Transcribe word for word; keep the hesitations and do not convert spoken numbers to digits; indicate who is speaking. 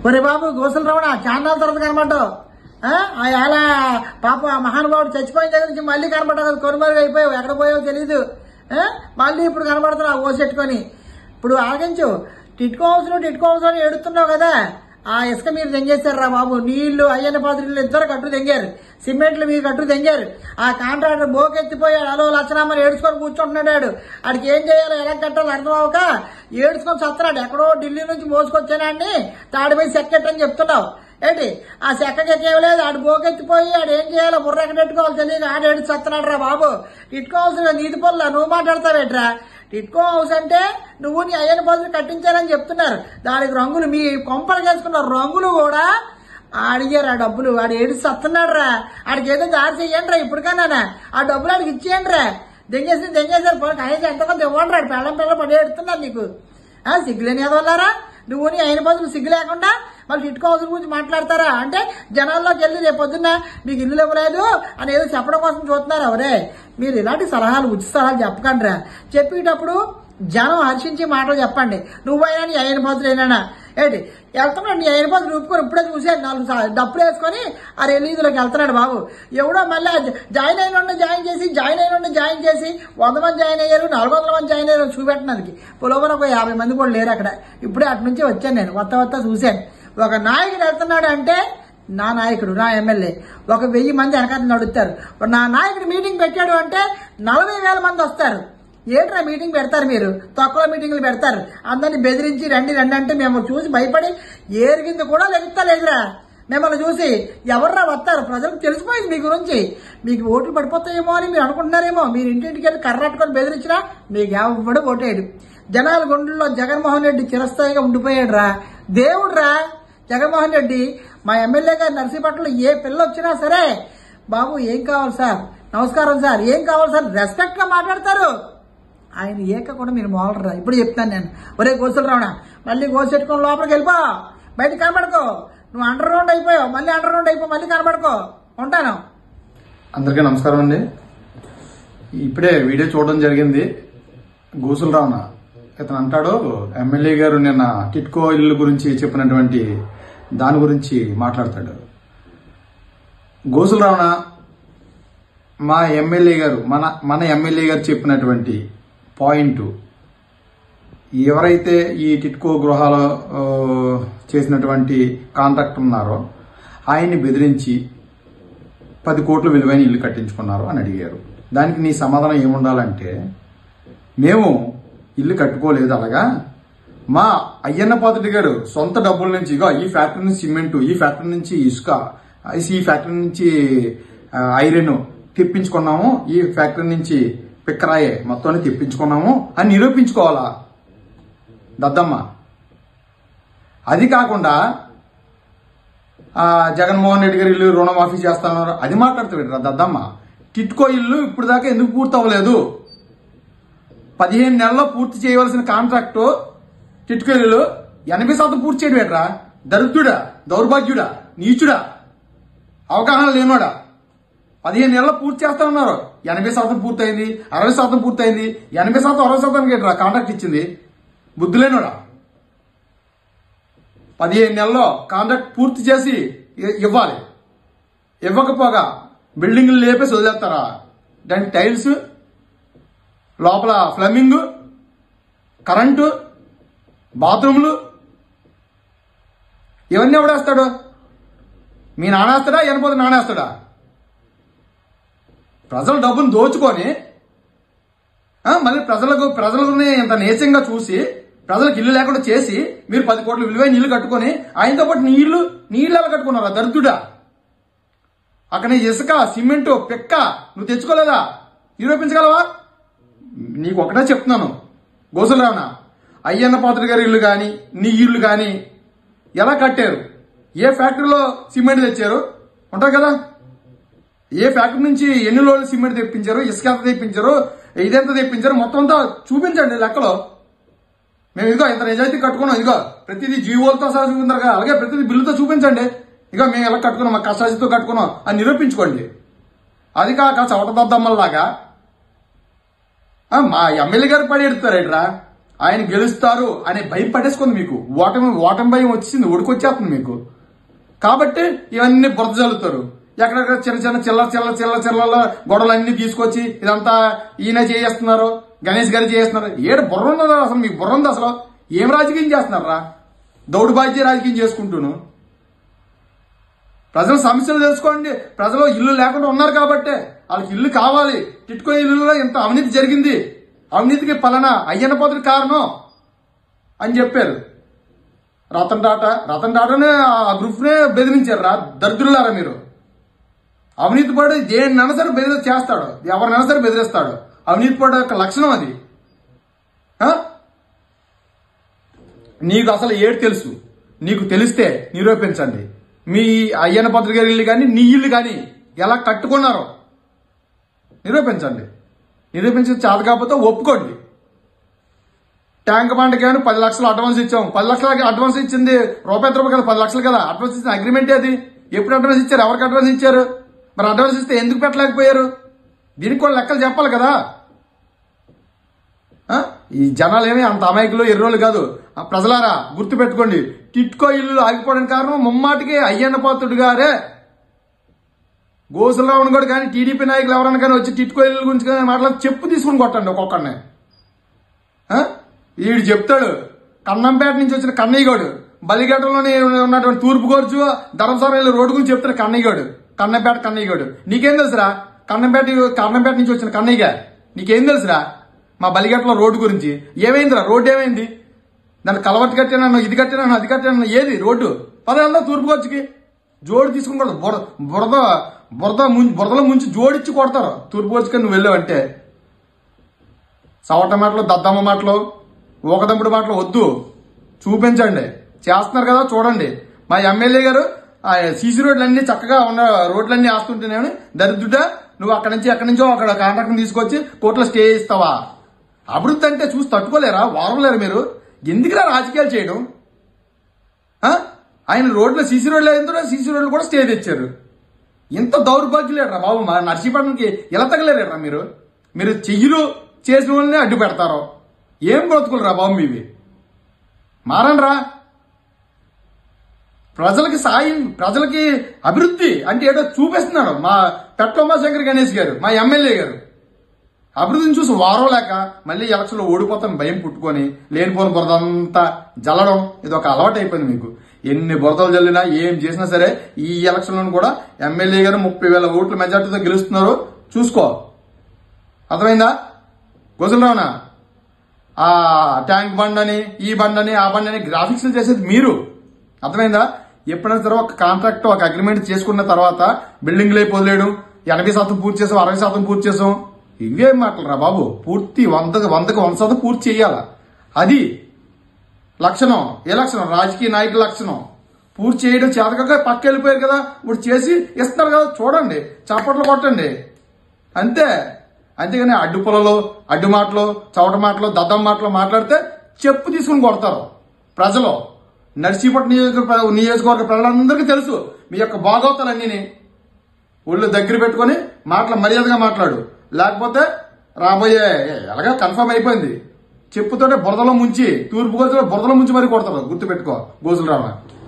Speaker 1: ఒరే బాబు గోసులు రమణ చాన్నాళ్ళ తర్వాత కనబడ్డావు. అలా పాప మహానుభావుడు చచ్చిపోయిన దగ్గర నుంచి మళ్ళీ కనబడ్డావు కదా, కొనుమరుగు అయిపోయావు, ఎక్కడ పోయావో తెలీదు. మళ్ళీ ఇప్పుడు కనబడుతున్నావు ఓసెట్టుకొని. ఇప్పుడు ఆగించు, టిట్కో హౌస్ టిట్కో హౌస్ అని ఏడుతున్నావు కదా, ఆ ఇసుక మీరు తెంగేశారు రా బాబు. నీళ్లు అయ్యన్న పాత్రలు ఇద్దరు కట్టు తెంగారు, సిమెంట్లు మీరు కట్టు తెంగారు. ఆ కాంట్రాక్టర్ బోకెత్తిపోయాడు, అలో లచ్చనామని ఏడుచుకొని కూర్చుంటున్నాడు. ఆడికి ఏం చేయాలో ఎలా కట్టాలో అర్థం అవక ఏడుచుకొని సత్తరాడు. ఎక్కడో ఢిల్లీ నుంచి మోసుకొచ్చానాన్ని తాడిపోయి సెక్కెట్టని చెప్తున్నావు ఏంటి? ఆ సెక్కకెక్కేవలేదు, ఆడు బోకెత్తిపోయి ఆడు ఏం చేయాలో బుర్ర ఎక్కడెట్టుకోవాలి తెలియదు, ఆడు ఏడు సత్తనాడు రా బాబు. టిట్కో హౌస్ నీతి పనులా నువ్వు మాట్లాడతావేట్రా? టిట్కో హౌస్ అంటే నువ్వు నీ అయ్యన బదులు కట్టించారని చెప్తున్నారు. దానికి రంగులు మీ కొంపలు వేసుకున్న రంగులు కూడా అడిగారు. ఆ డబ్బులు వాడు ఏడు సత్తున్నాడు రా. ఆడికి ఏదో దారి చెయ్యండి రా ఇప్పటికన్నా. ఆ డబ్బులు ఆడికి ఇచ్చేయండి రా. దెంగేసి దెంగేసారు కనీసం ఎంతమంది ఇవ్వండి రాడు. పెళ్ళం పిల్లలు పడి ఏడుతున్నారు నీకు. సిగ్గులేని ఎదవల్లారా నువ్వు నీ అయిన బదులు సిగ్గు లేకుండా మళ్ళీ టిట్కో హౌస్ గురించి మాట్లాడతారా? అంటే జనాల్లోకి వెళ్ళి రేపు పొద్దున్న మీకు ఇల్లు ఇవ్వలేదు అని ఏదో చెప్పడం కోసం చూస్తున్నారు. అవరే మీరు ఇలాంటి సలహాలు ఉచిత సలహాలు చెప్పకండి రా. చెప్పేటప్పుడు జనం హర్షించి మాటలు చెప్పండి. నువ్వైనా నీ అయిన బదులు అయినా ఏంటి వెళ్తున్నాడు, నీ అయిన బదులు రూపుకొని ఇప్పుడే చూసాడు, నాలుగు డబ్బులు వేసుకొని ఆ రిలీజులోకి వెళ్తున్నాడు బాబు. ఎవడో మళ్ళీ జాయిన్ అయిన జాయిన్ చేసి జాయిన్ అయిన జాయిన్ చేసి వంద మంది జాయిన్ అయ్యారు, నాలుగు వందల మంది జాయిన్ అయ్యారు చూపెట్టడానికి. పులోవన ఒక యాభై మంది కూడా లేరు అక్కడ. ఇప్పుడే అటు నుంచి వచ్చాను నేను, కొత్త కొత్త చూశాను. ఒక నాయకుడు వెళ్తున్నాడు అంటే నా నాయకుడు నా ఎమ్మెల్యే ఒక వెయ్యి మంది వెనకాల నడుస్తారు. నా నాయకుడు మీటింగ్ పెట్టాడు అంటే నలభై వేల మంది వస్తారు. ఏంట్రా మీటింగ్ పెడతారు మీరు? తక్కువ మీటింగ్లు పెడతారు, అందరినీ బెదిరించి రండి రండి అంటే మేము చూసి భయపడి ఏరిగింది కూడా లెగుతా లేదురా. మిమ్మల్ని చూసి ఎవర్రా వస్తారు? ప్రజలకు తెలిసిపోయింది మీ గురించి. మీకు ఓట్లు పడిపోతాయేమో అని మీరు అనుకుంటున్నారేమో. మీరు ఇంటింటికి వెళ్ళి కర్రట్టుకొని బెదిరించినా మీకు ఎవడు ఓటేయడు. జనాల గుండెల్లో జగన్మోహన్ రెడ్డి చిరస్థాయిగా ఉండిపోయాడు రా, దేవుడు రా జగన్మోహన్ రెడ్డి. మా ఎమ్మెల్యే గారు నర్సీపట్నంలో ఏ పిల్ల వచ్చినా సరే బాబు ఏం కావాలి సార్, నమస్కారం సార్, ఏం కావాలి సార్, రెస్పెక్ట్ గా మాట్లాడతారు. ఆయన ఏక కూడా మీరు మోలరా. ఇప్పుడు చెప్తాను నేను, ఒరే గోసులు రావణ మళ్ళీ గోసెట్టుకొని లోపలికి వెళ్ళిపో, బయట కనబడుకో. నువ్వు అండర్ గ్రౌండ్ అయిపోయావు, మళ్ళీ అండర్ గ్రౌండ్ అయిపో, మళ్ళీ కనబడుకో. ఉంటాను.
Speaker 2: అందరికీ నమస్కారం అండి. ఇప్పుడే వీడియో చూడడం జరిగింది. గోసులు రావణ ఇతను అంటాడు ఎమ్మెల్యే గారు నిన్న టిట్కో ఇల్లు గురించి చెప్పినటువంటి దాని గురించి మాట్లాడతాడు. గోసులు రావణ మా ఎమ్మెల్యే గారు మన మన ఎమ్మెల్యే గారు చెప్పినటువంటి పాయింట్, ఎవరైతే ఈ టిట్కో గృహాలు చేసినటువంటి కాంట్రాక్టర్ ఉన్నారో ఆయన్ని బెదిరించి పది కోట్ల విలువైన ఇల్లు కట్టించుకున్నారు అని అడిగారు. దానికి నీ సమాధానం ఏముండాలంటే, మేము ఇల్లు కట్టుకోలేదు, అలాగా మా అయ్యన్న పాత్రుడి గారు సొంత డబ్బుల నుంచి ఇగో ఈ ఫ్యాక్టరీ నుంచి సిమెంట్, ఈ ఫ్యాక్టరీ నుంచి ఇసుక, ఈ ఫ్యాక్టరీ నుంచి ఐరన్ తెప్పించుకున్నాము, ఈ ఫ్యాక్టరీ నుంచి పిక్కరాయే మొత్తాన్ని తెప్పించుకున్నాము అని నిరూపించుకోవాలా దద్దమ్మ. అది కాకుండా జగన్మోహన్ రెడ్డి గారు ఇల్లు రుణమాఫీ చేస్తున్నారు అది మాట్లాడుతాడు దద్దమ్మ. టిట్కో ఇల్లు ఇప్పుడు దాకా ఎందుకు పూర్తి అవ్వలేదు? పదిహేను నెలల్లో పూర్తి చేయవలసిన కాంట్రాక్టు టిట్కో ఇల్లు ఎనభై శాతం పూర్తి చేయడం ఏంట్రా? దరిద్రుడా, దౌర్భాగ్యుడా, నీచుడా, అవగాహన లేనోడా. పదిహేను నెలల్లో పూర్తి చేస్తా ఉన్నారు, ఎనభై శాతం పూర్తయింది, అరవై శాతం పూర్తయింది, ఎనభై శాతం అరవై శాతానికి ఏంట్రా కాంట్రాక్ట్ ఇచ్చింది? బుద్ధి లేనోడా. పదిహేను నెలల్లో కాంట్రాక్ట్ పూర్తి చేసి ఇవ్వాలి, ఇవ్వకపోగా బిల్డింగ్లు లేపేసి వదిలేస్తారా? దానికి టైల్స్, లోపల ఫ్లమింగ్, కరెంటు, బాత్రూమ్లు ఇవన్నీ ఎవడేస్తాడు? మీ నానేస్తాడా, ఎనపోతే నానేస్తాడా? ప్రజల డబ్బును దోచుకొని మళ్ళీ ప్రజలకు ప్రజలని ఇంత నీచంగా చూసి ప్రజలకు ఇల్లు లేకుండా చేసి మీరు పది కోట్ల విలువైన ఇల్లు కట్టుకొని ఆయనతో పాటు నీళ్లు నీళ్ళు ఎలా కట్టుకున్నారా దరిద్రుడా? అక్కడ ఇసుక, సిమెంటు, పిక్క నువ్వు తెచ్చుకోలేదా? నిరూపించగలవా? నీకు ఒకటే చెప్తున్నాను గోసులు రావణ, అయ్యన్న పాత్రుడి గారి ఇల్లు కానీ నీ ఇల్లు కానీ ఎలా కట్టారు? ఏ ఫ్యాక్టరీలో సిమెంట్ తెచ్చారు ఉంటారు కదా? ఏ ఫ్యాక్టరీ నుంచి ఎన్ని లోడ్లు సిమెంట్ తెప్పించారు, ఇసుక ఎంత తెప్పించారు, ఇదెంత తెప్పించారు, మొత్తం అంతా చూపించండి లెక్కలో. మేము ఇదిగో ఇంత నిజాయితీ కట్టుకున్నాం, ఇదిగో ప్రతిదీ జీవోలతో సహా చూపించారు కదా, అలాగే ప్రతిదీ బిల్లుతో చూపించండి. ఇక మేము ఎలా కట్టుకున్నాం, మా కష్టాలతో కట్టుకున్నాం అని నిరూపించుకోండి. అది కాక చవట దద్దమ్మల్లాగా మా ఎమ్మెల్యే గారు పడి ఎడుతారేట్రా? ఆయన గెలుస్తారు అనే భయం పట్టేసుకుంది మీకు. ఓటమి ఓటమి భయం వచ్చింది, ఉడికొచ్చేస్తుంది మీకు. కాబట్టి ఇవన్నీ బురద చల్లుతారు. ఎక్కడెక్కడ చిన్న చిన్న చిల్లర చిల్లర చిల్లర చిల్లర గొడవలన్నీ తీసుకొచ్చి ఇదంతా ఈయన చేస్తున్నారు, గణేష్ గారు చేస్తున్నారు. ఏడు బుర్ర ఉన్నదా అసలు? మీకు బుర్ర ఉంది అసలు? ఏం రాజకీయం చేస్తున్నారా? దౌడు బాధ్య రాజకీయం చేసుకుంటూను. ప్రజల సమస్యలు తెలుసుకోండి. ప్రజలు ఇల్లు లేకుండా ఉన్నారు కాబట్టే వాళ్ళకి ఇల్లు కావాలి. టిట్కో ఇల్లులో ఇంత అవినీతి జరిగింది, అవినీతికి పలానా అయ్యన్న పోతుడి కారణం అని చెప్పారు. రతన్ టాటా రతన్ టాటానే ఆ గ్రూప్ నే బెదిరించారు. రా దరిద్రులారా మీరు. అవినీతి పడి దేన్నైనా సరే బెదిరి చేస్తాడు, ఎవరినైనా సరే బెదిరిస్తాడు. అవినీతి పడే యొక్క లక్షణం అది. నీకు అసలు ఏడు తెలుసు, నీకు తెలిస్తే నిరూపించండి. మీ అయ్యన్న పత్రిక ఇల్లు కానీ నీ ఇల్లు కానీ ఎలా కట్టుకున్నారో నిరూపించండి. నిరూపించి చేత కాకపోతే ఒప్పుకోండి. ట్యాంక్ బండ్కి కానీ పది లక్షలు అడ్వాన్స్ ఇచ్చాం. పది లక్షలకి అడ్వాన్స్ ఇచ్చింది రూపాయి రూపాయలు కదా, పది లక్షలు కదా అడ్వాన్స్ ఇచ్చిన అగ్రిమెంట్ అది. ఎప్పుడు అడ్వాన్స్ ఇచ్చారు? ఎవరికి అడ్వాన్స్ ఇచ్చారు? మరి అడ్వాన్స్ ఇస్తే ఎందుకు పెట్టలేకపోయారు? దీనికి కూడా లెక్కలు చెప్పాలి కదా. ఈ జనాలు ఏమి అంత అమాయకులు ఎర్రోళ్ళు కాదు. ప్రజలారా గుర్తు పెట్టుకోండి. టిట్కో ఇల్లు ఆగిపోవడానికి కారణం ముమ్మాటికి అయ్యన్న పాత్రుడు గారే. గోసులరావుని కూడా కానీ టీడీపీ నాయకులు ఎవరైనా కానీ వచ్చి టిట్కో ఇల్లు గురించి మాట్లాడి చెప్పు తీసుకుని కొట్టండి ఒక్కొక్కరిని. వీడు చెప్తాడు కన్నంపేట నుంచి వచ్చిన కన్నయ్యగాడు, బలిఘట్టంలోనే ఉన్నటువంటి తూర్పు గోర్చు ధర్మసారం రోడ్డు గురించి చెప్తాడు కన్నయ్యగాడు, కన్నపేట కన్నయ్యగాడు. నీకేం తెలుసురా? కన్నంపేట కన్నంపేట నుంచి వచ్చిన కన్నయ్యగా నీకేం తెలుసురా? మా బలిఘట్టలో రోడ్డు గురించి ఏమైందిరా? రోడ్డు ఏమైంది? దాన్ని కలవట్టు కట్టాను, ఇది కట్టాను, అది కట్టాను. ఏది రోడ్డు? పదేళ్ళ తూర్పు గోర్చుకి జోడు తీసుకుని కొడతారు. బురద బురద బురద బురదలో ముంచి జోడిచ్చి కొడతారు తూర్పు గోర్చుకి నువ్వు వెళ్ళావంటే. సవట మాటలు, దద్దమ్మ మాటలు, ఊకదంపుడు మాటలు వద్దు. చూపించండి. చేస్తున్నారు కదా చూడండి. మా ఎమ్మెల్యే గారు సీసీ రోడ్లన్నీ చక్కగా ఉన్న రోడ్లన్నీ వేస్తుంటేనే దరిద్రుడా నువ్వు అక్కడి నుంచి ఎక్కడి నుంచో అక్కడ కాంట్రాక్ట్ తీసుకొచ్చి కోర్టులో స్టే ఇస్తావా? అభివృద్ధి అంటే చూసి తట్టుకోలేరా? వారలేరు మీరు. ఎందుకురా రాజకీయాలు చేయడం? ఆయన రోడ్లో సీసీ రోడ్లు అయిన సీసీ రోడ్లు కూడా స్టే తెచ్చారు. ఇంత దౌర్భాగ్యులేరా బాబు? మా నర్సీపట్నంకి ఎలా తగలేరా మీరు? మీరు చెయ్యలు చేసిన వాళ్ళని అడ్డు పెడతారు. ఏం బ్రతుకులు రా బాబు మీవి? మారండ్రా. ప్రజలకి సాయం, ప్రజలకి అభివృద్ధి అంటే ఏదో చూపిస్తున్నాడు మా పెట్ల ఉమాశంకర్ గణేష్ గారు, మా ఎమ్మెల్యే గారు. అభివృద్ధిని చూసి వారం లేక మళ్ళీ ఎలక్షన్లో ఓడిపోతాను భయం పుట్టుకొని లేనిపోని బురదంతా జల్లడం ఇది ఒక అలవాటు అయిపోయింది మీకు. ఎన్ని బురదలు జల్లినా ఏం చేసినా సరే ఈ ఎలక్షన్లను కూడా ఎమ్మెల్యే గారు ముప్పై వేల ఓట్ల మెజార్టీతో గెలుస్తున్నారు. చూసుకో. అర్థమైందా? గోసులరావునా ఆ ట్యాంక్ బండ్ అని ఈ బండ్ అని ఆ బండ్ అని గ్రాఫిక్స్ చేసేది మీరు. అర్థమైందా? ఎప్పుడైనా సరే ఒక కాంట్రాక్ట్ ఒక అగ్రిమెంట్ చేసుకున్న తర్వాత బిల్డింగ్లు అయిపోలేడు, ఎనభై శాతం పూర్తి చేసాం, అరవై శాతం పూర్తి చేసాం. ఇవేం మాటలు రా బాబు? పూర్తి వందకు వందకు వంద శాతం పూర్తి చేయాల. అది లక్షణం. ఏ లక్షణం? రాజకీయ నాయకుల లక్షణం. పూర్తి చేయడం చేతక పక్క వెళ్ళిపోయారు కదా, ఇప్పుడు చేసి ఇస్తున్నారు కదా చూడండి, చప్పట్లు కొట్టండి అంతే. అంతేగాని అడ్డు పొలలో అడ్డు మాటలు, చవట మాటలు, దద్దం మాటలు మాట్లాడితే చెప్పు తీసుకుని కొడతారు ప్రజలు. నర్సీపట్నం నియోజకవర్గ నియోజకవర్గ ప్రజలందరికీ తెలుసు మీ యొక్క బాగోతాలన్నీ. ఒళ్ళు దగ్గర పెట్టుకుని మాటలు మర్యాదగా మాట్లాడు, లేకపోతే రాబోయే ఎలాగా కన్ఫర్మ్ అయిపోయింది. చెప్పుతోటే బురదలో ముంచి తూర్పు గోజులో బురదలో ముంచి మరీ కొడతారు. గుర్తుపెట్టుకో గోజులరావు.